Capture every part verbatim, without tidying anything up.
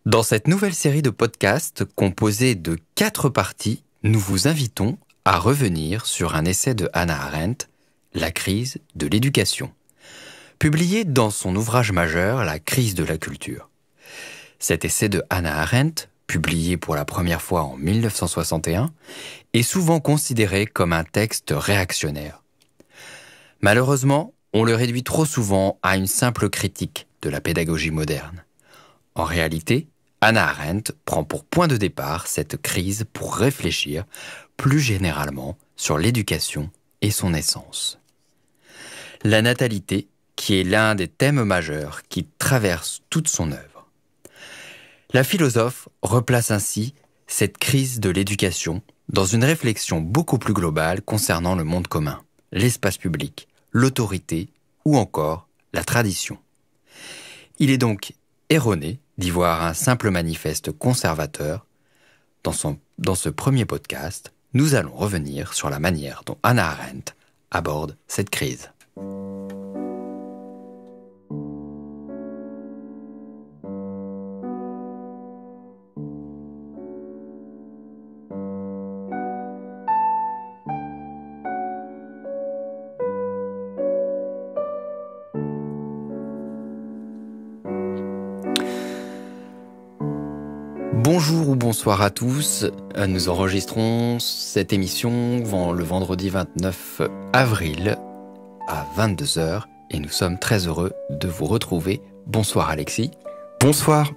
Dans cette nouvelle série de podcasts composée de quatre parties, nous vous invitons à revenir sur un essai de Hannah Arendt, La crise de l'éducation, publié dans son ouvrage majeur La crise de la culture. Cet essai de Hannah Arendt, publié pour la première fois en mille neuf cent soixante et un, est souvent considéré comme un texte réactionnaire. Malheureusement, on le réduit trop souvent à une simple critique de la pédagogie moderne. En réalité, Hannah Arendt prend pour point de départ cette crise pour réfléchir plus généralement sur l'éducation et son essence. La natalité, qui est l'un des thèmes majeurs qui traverse toute son œuvre. La philosophe replace ainsi cette crise de l'éducation dans une réflexion beaucoup plus globale concernant le monde commun, l'espace public, l'autorité ou encore la tradition. Il est donc erroné d'y voir un simple manifeste conservateur. Dans, son, dans ce premier podcast, nous allons revenir sur la manière dont Hannah Arendt aborde cette crise. Bonjour ou bonsoir à tous, nous enregistrons cette émission le vendredi vingt-neuf avril à vingt-deux heures et nous sommes très heureux de vous retrouver. Bonsoir Alexis. Bonsoir.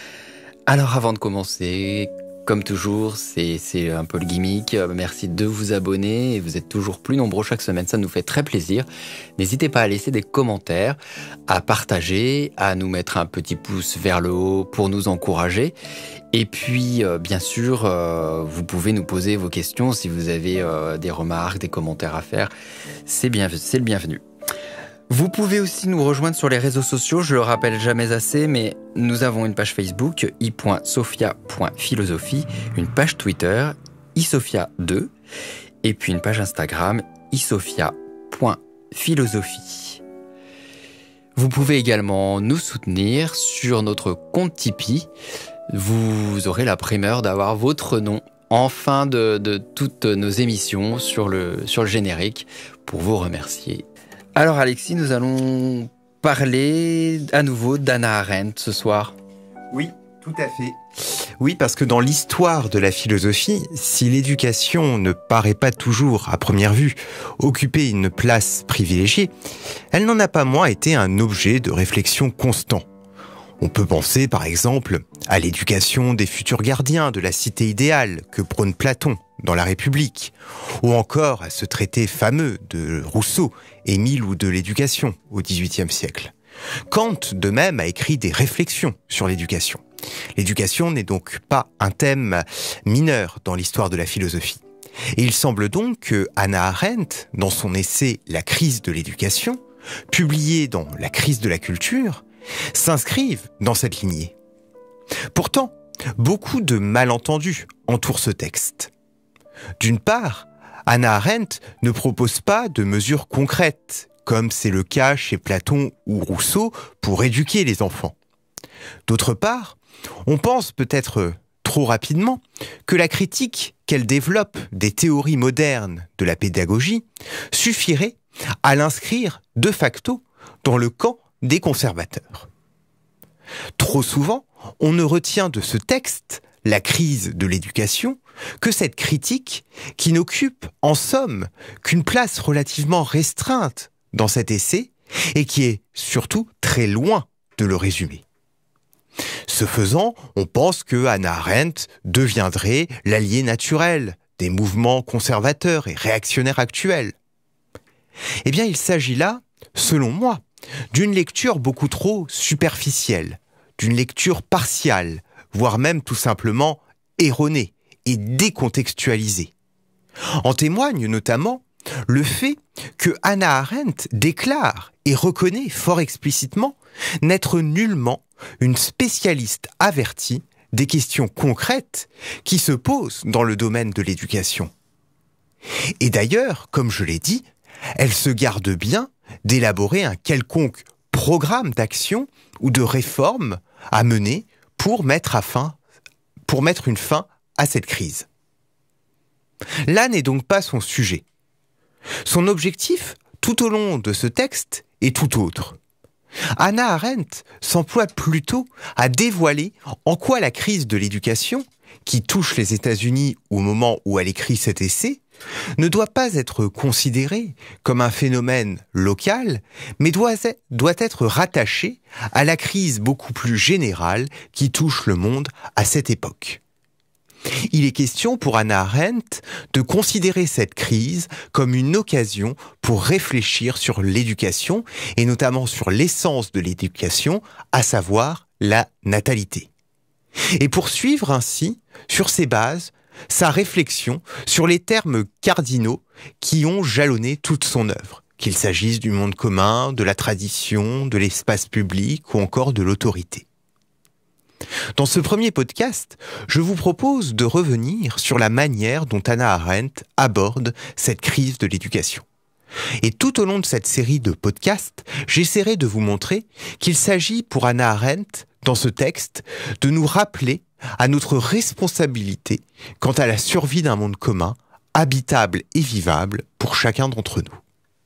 Alors avant de commencer, comme toujours, c'est, c'est un peu le gimmick, merci de vous abonner, vous êtes toujours plus nombreux chaque semaine, ça nous fait très plaisir. N'hésitez pas à laisser des commentaires, à partager, à nous mettre un petit pouce vers le haut pour nous encourager. Et puis, euh, bien sûr, euh, vous pouvez nous poser vos questions si vous avez euh, des remarques, des commentaires à faire. C'est, bien, c'est le bienvenu. Vous pouvez aussi nous rejoindre sur les réseaux sociaux, je le rappelle jamais assez, mais nous avons une page Facebook, i point sophia point philosophie, une page Twitter, i sophia deux, et puis une page Instagram, i sophia point philosophie. Vous pouvez également nous soutenir sur notre compte Tipeee. Vous aurez la primeur d'avoir votre nom en fin de, de toutes nos émissions sur le, sur le générique pour vous remercier. Alors Alexis, nous allons parler à nouveau d'Hannah Arendt ce soir. Oui, tout à fait. Oui, parce que dans l'histoire de la philosophie, si l'éducation ne paraît pas toujours, à première vue, occuper une place privilégiée, elle n'en a pas moins été un objet de réflexion constant. On peut penser, par exemple, à l'éducation des futurs gardiens de la cité idéale que prône Platon dans La République, ou encore à ce traité fameux de Rousseau, Émile ou de l'éducation au dix-huitième siècle. Kant, de même, a écrit des réflexions sur l'éducation. L'éducation n'est donc pas un thème mineur dans l'histoire de la philosophie. Et il semble donc que Hannah Arendt, dans son essai « La crise de l'éducation », publié dans La crise de la culture, s'inscrivent dans cette lignée. Pourtant, beaucoup de malentendus entourent ce texte. D'une part, Hannah Arendt ne propose pas de mesures concrètes, comme c'est le cas chez Platon ou Rousseau, pour éduquer les enfants. D'autre part, on pense peut-être trop rapidement que la critique qu'elle développe des théories modernes de la pédagogie suffirait à l'inscrire de facto dans le camp des conservateurs. Trop souvent, on ne retient de ce texte, la crise de l'éducation, que cette critique qui n'occupe en somme qu'une place relativement restreinte dans cet essai et qui est surtout très loin de le résumer. Ce faisant, on pense que Hannah Arendt deviendrait l'allié naturel des mouvements conservateurs et réactionnaires actuels. Eh bien, il s'agit là, selon moi, d'une lecture beaucoup trop superficielle, d'une lecture partiale, voire même tout simplement erronée et décontextualisée. En témoigne notamment le fait que Hannah Arendt déclare et reconnaît fort explicitement n'être nullement une spécialiste avertie des questions concrètes qui se posent dans le domaine de l'éducation. Et d'ailleurs, comme je l'ai dit, elle se garde bien d'élaborer un quelconque programme d'action ou de réforme à mener pour mettre, à fin, pour mettre une fin à cette crise. Là n'est donc pas son sujet. Son objectif, tout au long de ce texte, est tout autre. Hannah Arendt s'emploie plutôt à dévoiler en quoi la crise de l'éducation, qui touche les États-Unis au moment où elle écrit cet essai, ne doit pas être considérée comme un phénomène local, mais doit, doit être rattachée à la crise beaucoup plus générale qui touche le monde à cette époque. Il est question pour Hannah Arendt de considérer cette crise comme une occasion pour réfléchir sur l'éducation et notamment sur l'essence de l'éducation, à savoir la natalité. Et poursuivre ainsi, sur ces bases, sa réflexion sur les termes cardinaux qui ont jalonné toute son œuvre, qu'il s'agisse du monde commun, de la tradition, de l'espace public ou encore de l'autorité. Dans ce premier podcast, je vous propose de revenir sur la manière dont Hannah Arendt aborde cette crise de l'éducation. Et tout au long de cette série de podcasts, j'essaierai de vous montrer qu'il s'agit pour Hannah Arendt, dans ce texte, de nous rappeler à notre responsabilité quant à la survie d'un monde commun, habitable et vivable pour chacun d'entre nous.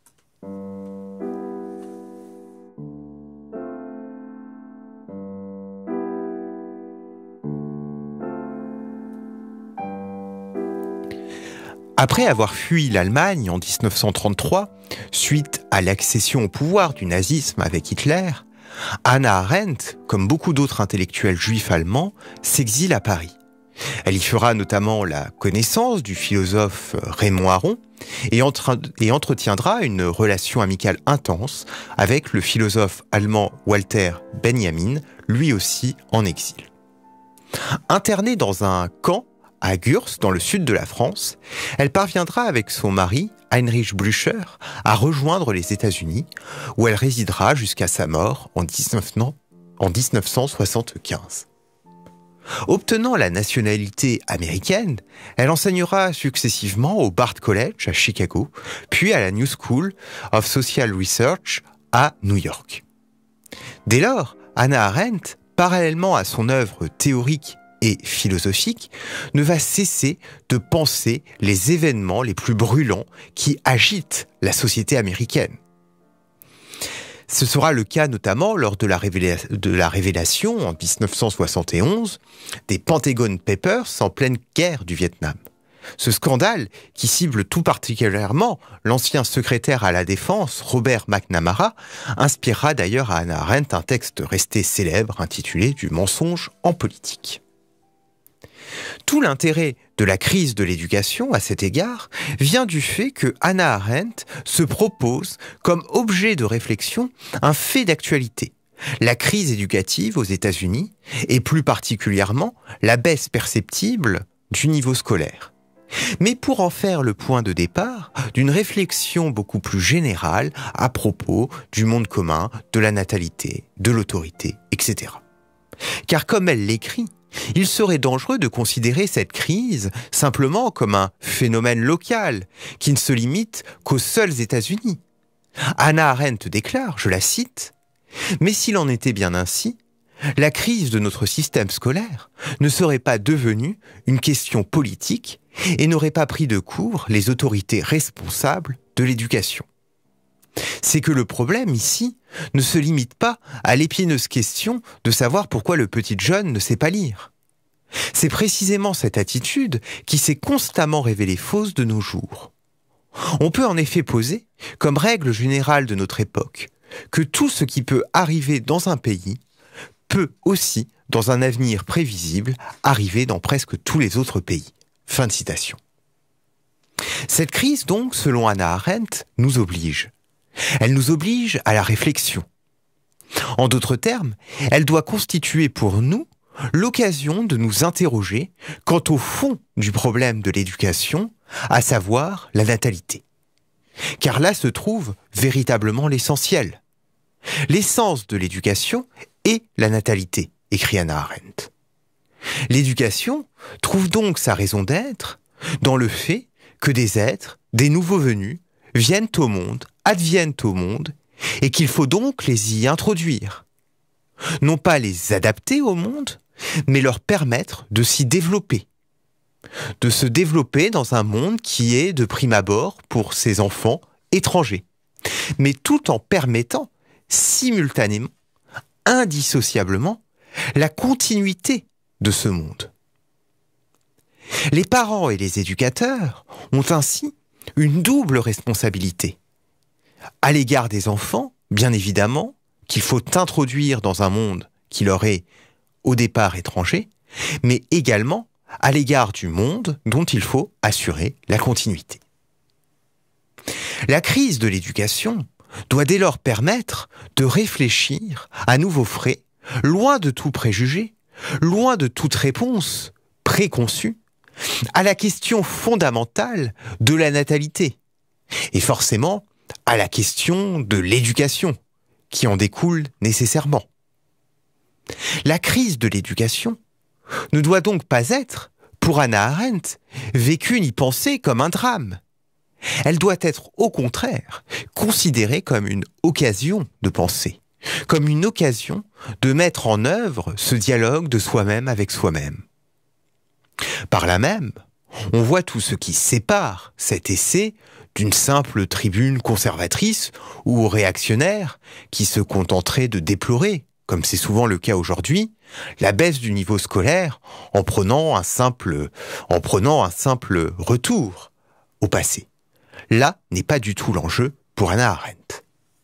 Après avoir fui l'Allemagne en dix-neuf cent trente-trois, suite à l'accession au pouvoir du nazisme avec Hitler, Hannah Arendt, comme beaucoup d'autres intellectuels juifs allemands, s'exile à Paris. Elle y fera notamment la connaissance du philosophe Raymond Aron et, entre, et entretiendra une relation amicale intense avec le philosophe allemand Walter Benjamin, lui aussi en exil. Internée dans un camp à Gurs, dans le sud de la France, elle parviendra avec son mari, Heinrich Blücher, à rejoindre les États-Unis, où elle résidera jusqu'à sa mort en dix-neuf cent soixante-quinze. Obtenant la nationalité américaine, elle enseignera successivement au Bard College à Chicago, puis à la New School of Social Research à New York. Dès lors, Hannah Arendt, parallèlement à son œuvre théorique et philosophique, ne va cesser de penser les événements les plus brûlants qui agitent la société américaine. Ce sera le cas notamment lors de la, révéla- de la révélation en dix-neuf cent soixante et onze des Pentagon Papers en pleine guerre du Vietnam. Ce scandale, qui cible tout particulièrement l'ancien secrétaire à la Défense, Robert McNamara, inspirera d'ailleurs à Hannah Arendt un texte resté célèbre intitulé « Du mensonge en politique ». Tout l'intérêt de la crise de l'éducation, à cet égard, vient du fait que Hannah Arendt se propose comme objet de réflexion un fait d'actualité, la crise éducative aux États-Unis et plus particulièrement la baisse perceptible du niveau scolaire. Mais pour en faire le point de départ d'une réflexion beaucoup plus générale à propos du monde commun, de la natalité, de l'autorité, et cetera. Car comme elle l'écrit, il serait dangereux de considérer cette crise simplement comme un phénomène local qui ne se limite qu'aux seuls États-Unis. Hannah Arendt déclare, je la cite, « Mais s'il en était bien ainsi, la crise de notre système scolaire ne serait pas devenue une question politique et n'aurait pas pris de court les autorités responsables de l'éducation. C'est que le problème ici ne se limite pas à l'épineuse question de savoir pourquoi le petit jeune ne sait pas lire. C'est précisément cette attitude qui s'est constamment révélée fausse de nos jours. On peut en effet poser, comme règle générale de notre époque, que tout ce qui peut arriver dans un pays peut aussi, dans un avenir prévisible, arriver dans presque tous les autres pays. Fin de citation. Cette crise donc, selon Hannah Arendt, nous oblige. Elle nous oblige à la réflexion. En d'autres termes, elle doit constituer pour nous l'occasion de nous interroger quant au fond du problème de l'éducation, à savoir la natalité. Car là se trouve véritablement l'essentiel. L'essence de l'éducation est la natalité, écrit Hannah Arendt. L'éducation trouve donc sa raison d'être dans le fait que des êtres, des nouveaux venus, viennent au monde, adviennent au monde, et qu'il faut donc les y introduire. Non pas les adapter au monde, mais leur permettre de s'y développer. De se développer dans un monde qui est, de prime abord, pour ces enfants, étranger. Mais tout en permettant, simultanément, indissociablement, la continuité de ce monde. Les parents et les éducateurs ont ainsi une double responsabilité. À l'égard des enfants, bien évidemment, qu'il faut introduire dans un monde qui leur est au départ étranger, mais également à l'égard du monde dont il faut assurer la continuité. La crise de l'éducation doit dès lors permettre de réfléchir à nouveau frais, loin de tout préjugé, loin de toute réponse préconçue, à la question fondamentale de la natalité, et forcément à la question de l'éducation, qui en découle nécessairement. La crise de l'éducation ne doit donc pas être, pour Hannah Arendt, vécue ni pensée comme un drame. Elle doit être au contraire considérée comme une occasion de penser, comme une occasion de mettre en œuvre ce dialogue de soi-même avec soi-même. Par là même, on voit tout ce qui sépare cet essai d'une simple tribune conservatrice ou réactionnaire qui se contenterait de déplorer, comme c'est souvent le cas aujourd'hui, la baisse du niveau scolaire en prenant un simple, en prenant un simple retour au passé. Là n'est pas du tout l'enjeu pour Hannah Arendt.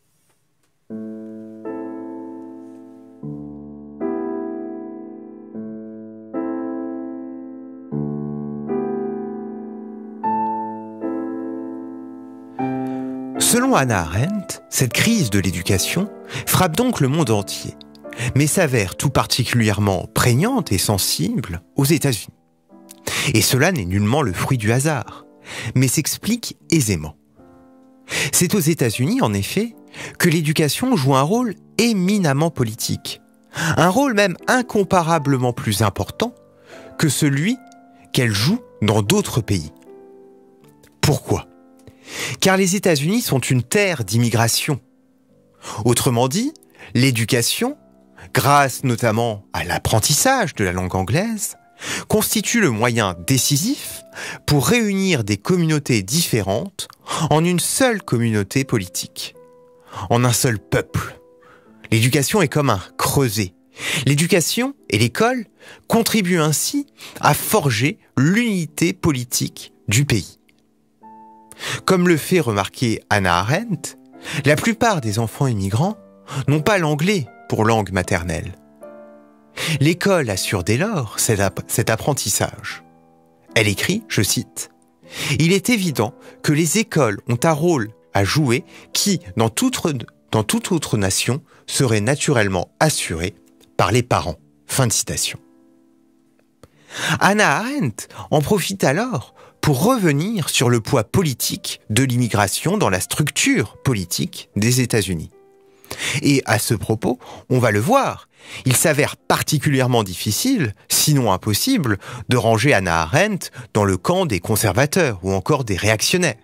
Selon Hannah Arendt, cette crise de l'éducation frappe donc le monde entier, mais s'avère tout particulièrement prégnante et sensible aux États-Unis. Et cela n'est nullement le fruit du hasard, mais s'explique aisément. C'est aux États-Unis, en effet, que l'éducation joue un rôle éminemment politique, un rôle même incomparablement plus important que celui qu'elle joue dans d'autres pays. Pourquoi ? Car les États-Unis sont une terre d'immigration. Autrement dit, l'éducation, grâce notamment à l'apprentissage de la langue anglaise, constitue le moyen décisif pour réunir des communautés différentes en une seule communauté politique, en un seul peuple. L'éducation est comme un creuset. L'éducation et l'école contribuent ainsi à forger l'unité politique du pays. Comme le fait remarquer Hannah Arendt, la plupart des enfants immigrants n'ont pas l'anglais pour langue maternelle. L'école assure dès lors cet, app- cet apprentissage. Elle écrit, je cite, « Il est évident que les écoles ont un rôle à jouer qui, dans toute, dans toute autre nation, serait naturellement assuré par les parents. » Fin de citation. Hannah Arendt en profite alors pour revenir sur le poids politique de l'immigration dans la structure politique des États-Unis. Et à ce propos, on va le voir, il s'avère particulièrement difficile, sinon impossible, de ranger Hannah Arendt dans le camp des conservateurs ou encore des réactionnaires.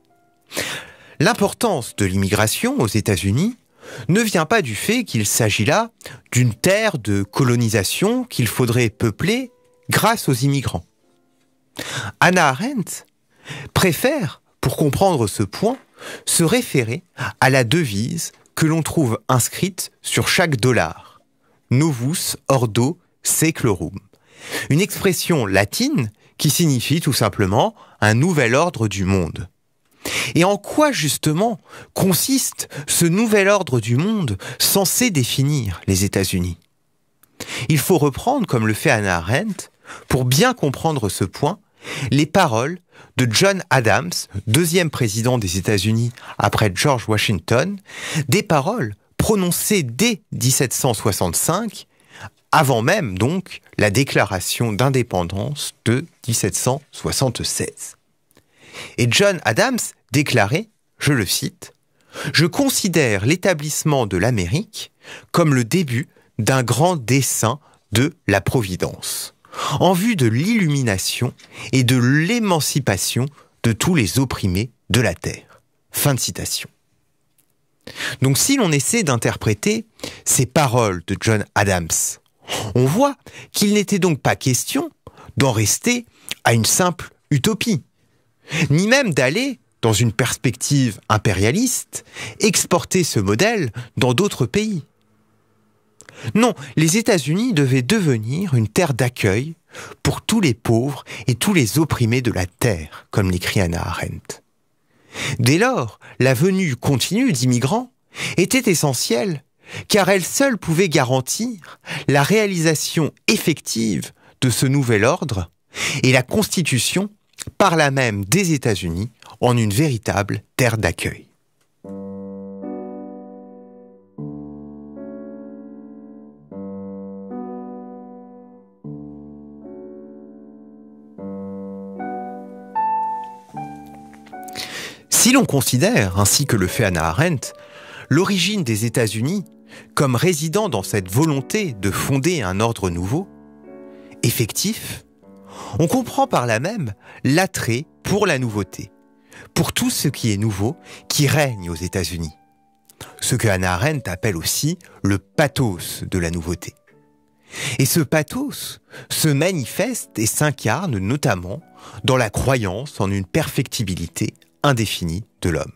L'importance de l'immigration aux États-Unis ne vient pas du fait qu'il s'agit là d'une terre de colonisation qu'il faudrait peupler grâce aux immigrants. Hannah Arendt préfère, pour comprendre ce point, se référer à la devise que l'on trouve inscrite sur chaque dollar, Novus Ordo Seclorum, une expression latine qui signifie tout simplement un nouvel ordre du monde. Et en quoi justement consiste ce nouvel ordre du monde censé définir les États-Unis ? Il faut reprendre, comme le fait Hannah Arendt, pour bien comprendre ce point, les paroles de John Adams, deuxième président des États-Unis après George Washington, des paroles prononcées dès dix-sept cent soixante-cinq, avant même donc la déclaration d'indépendance de dix-sept cent soixante-seize. Et John Adams déclarait, je le cite, « Je considère l'établissement de l'Amérique comme le début d'un grand dessein de la Providence, en vue de l'illumination et de l'émancipation de tous les opprimés de la terre. » Fin de citation. Donc si l'on essaie d'interpréter ces paroles de John Adams On voit qu'il n'était donc pas question d'en rester à une simple utopie, ni même d'aller, dans une perspective impérialiste, exporter ce modèle dans d'autres pays. Non, les États-Unis devaient devenir une terre d'accueil pour tous les pauvres et tous les opprimés de la terre, comme l'écrit Hannah Arendt. Dès lors, la venue continue d'immigrants était essentielle, car elle seule pouvait garantir la réalisation effective de ce nouvel ordre et la constitution, par là même des États-Unis, en une véritable terre d'accueil. Si l'on considère, ainsi que le fait Hannah Arendt, l'origine des États-Unis comme résidant dans cette volonté de fonder un ordre nouveau, effectif, on comprend par là même l'attrait pour la nouveauté, pour tout ce qui est nouveau qui règne aux États-Unis. Ce que Hannah Arendt appelle aussi le pathos de la nouveauté. Et ce pathos se manifeste et s'incarne notamment dans la croyance en une perfectibilité indéfinie de l'homme.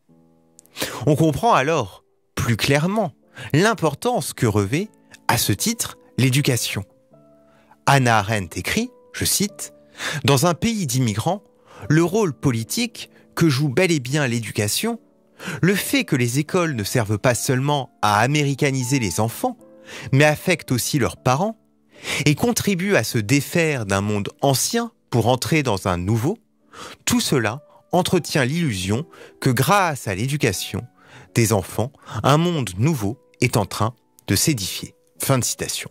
On comprend alors plus clairement l'importance que revêt, à ce titre, l'éducation. Hannah Arendt écrit, je cite, « Dans un pays d'immigrants, le rôle politique que joue bel et bien l'éducation, le fait que les écoles ne servent pas seulement à américaniser les enfants, mais affectent aussi leurs parents, et contribuent à se défaire d'un monde ancien pour entrer dans un nouveau, tout cela entretient l'illusion que grâce à l'éducation des enfants, un monde nouveau est en train de s'édifier. » Fin de citation.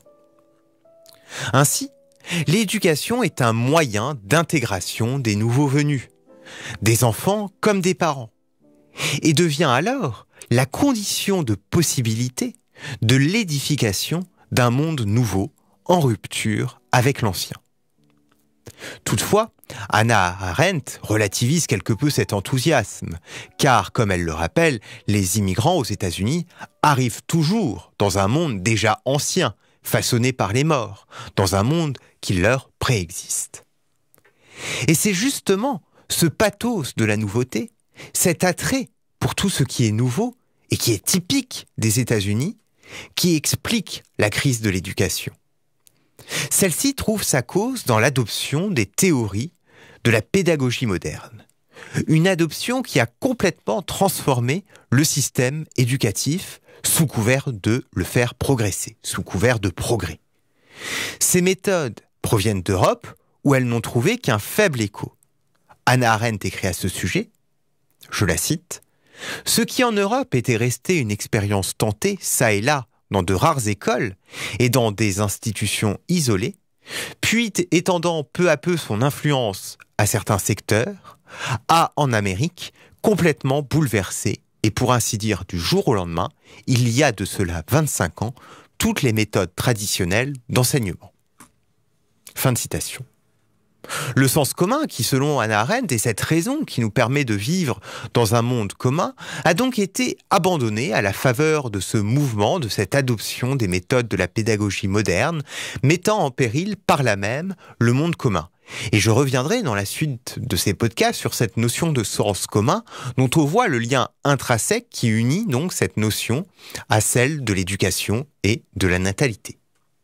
Ainsi, l'éducation est un moyen d'intégration des nouveaux venus, des enfants comme des parents, et devient alors la condition de possibilité de l'édification d'un monde nouveau en rupture avec l'ancien. Toutefois, Hannah Arendt relativise quelque peu cet enthousiasme, car, comme elle le rappelle, les immigrants aux États-Unis arrivent toujours dans un monde déjà ancien, façonné par les morts, dans un monde qui leur préexiste. Et c'est justement ce pathos de la nouveauté, cet attrait pour tout ce qui est nouveau et qui est typique des États-Unis, qui explique la crise de l'éducation. Celle-ci trouve sa cause dans l'adoption des théories de la pédagogie moderne. Une adoption qui a complètement transformé le système éducatif sous couvert de le faire progresser, sous couvert de progrès. Ces méthodes proviennent d'Europe où elles n'ont trouvé qu'un faible écho. Hannah Arendt écrit à ce sujet, je la cite, « Ce qui en Europe était resté une expérience tentée, ça et là, dans de rares écoles et dans des institutions isolées, puis étendant peu à peu son influence à certains secteurs, a en Amérique complètement bouleversé et pour ainsi dire du jour au lendemain, il y a de cela vingt-cinq ans, toutes les méthodes traditionnelles d'enseignement. » Fin de citation. Le sens commun qui, selon Hannah Arendt, est cette raison qui nous permet de vivre dans un monde commun, a donc été abandonné à la faveur de ce mouvement, de cette adoption des méthodes de la pédagogie moderne, mettant en péril par là même le monde commun. Et je reviendrai dans la suite de ces podcasts sur cette notion de sens commun, dont on voit le lien intrinsèque qui unit donc cette notion à celle de l'éducation et de la natalité.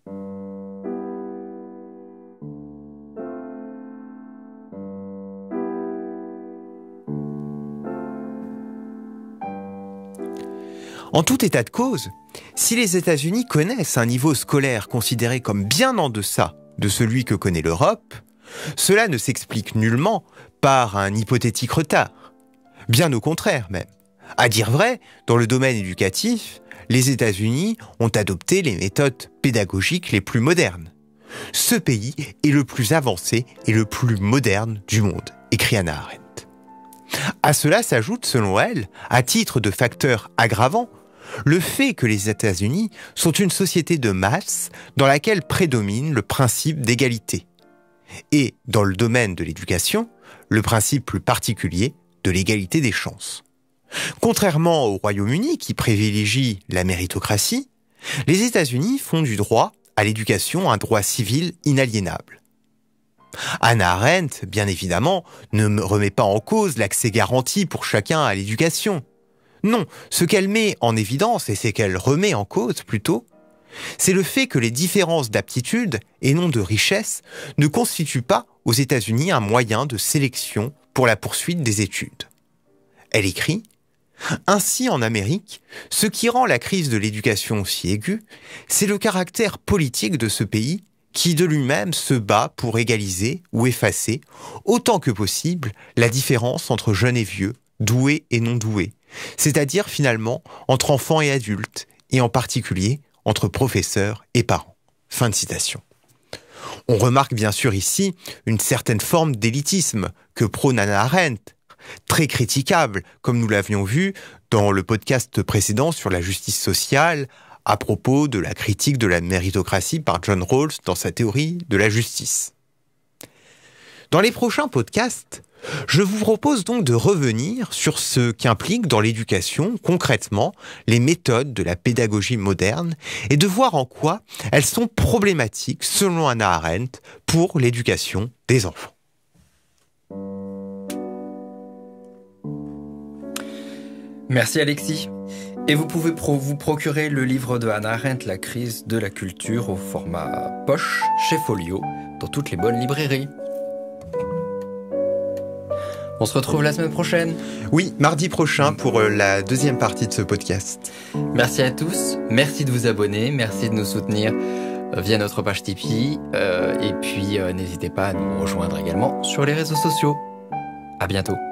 En tout état de cause, si les États-Unis connaissent un niveau scolaire considéré comme bien en deçà de celui que connaît l'Europe, cela ne s'explique nullement par un hypothétique retard. Bien au contraire même. À dire vrai, dans le domaine éducatif, les États-Unis ont adopté les méthodes pédagogiques les plus modernes. Ce pays est le plus avancé et le plus moderne du monde, écrit Hannah Arendt. À cela s'ajoute, selon elle, à titre de facteur aggravant, le fait que les États-Unis sont une société de masse dans laquelle prédomine le principe d'égalité. Et, dans le domaine de l'éducation, le principe plus particulier de l'égalité des chances. Contrairement au Royaume-Uni qui privilégie la méritocratie, les États-Unis font du droit à l'éducation un droit civil inaliénable. Hannah Arendt, bien évidemment, ne remet pas en cause l'accès garanti pour chacun à l'éducation. Non, ce qu'elle met en évidence, et c'est qu'elle remet en cause plutôt, c'est le fait que les différences d'aptitude, et non de richesse, ne constituent pas aux États-Unis un moyen de sélection pour la poursuite des études. Elle écrit « Ainsi, en Amérique, ce qui rend la crise de l'éducation si aiguë, c'est le caractère politique de ce pays qui de lui-même se bat pour égaliser ou effacer, autant que possible, la différence entre jeunes et vieux, doués et non doués, c'est-à-dire finalement entre enfants et adultes, et en particulier entre professeurs et parents. » Fin de citation. On remarque bien sûr ici une certaine forme d'élitisme que prône Hannah Arendt, très critiquable, comme nous l'avions vu dans le podcast précédent sur la justice sociale, à propos de la critique de la méritocratie par John Rawls dans sa théorie de la justice. Dans les prochains podcasts, je vous propose donc de revenir sur ce qu'impliquent dans l'éducation, concrètement, les méthodes de la pédagogie moderne et de voir en quoi elles sont problématiques, selon Hannah Arendt, pour l'éducation des enfants. Merci Alexis. Et vous pouvez pro- vous procurer le livre de Hannah Arendt, La crise de la culture, au format poche, chez Folio, dans toutes les bonnes librairies. On se retrouve la semaine prochaine. Oui, mardi prochain pour la deuxième partie de ce podcast. Merci à tous, merci de vous abonner, merci de nous soutenir via notre page Tipeee. Euh, et puis euh, n'hésitez pas à nous rejoindre également sur les réseaux sociaux. À bientôt.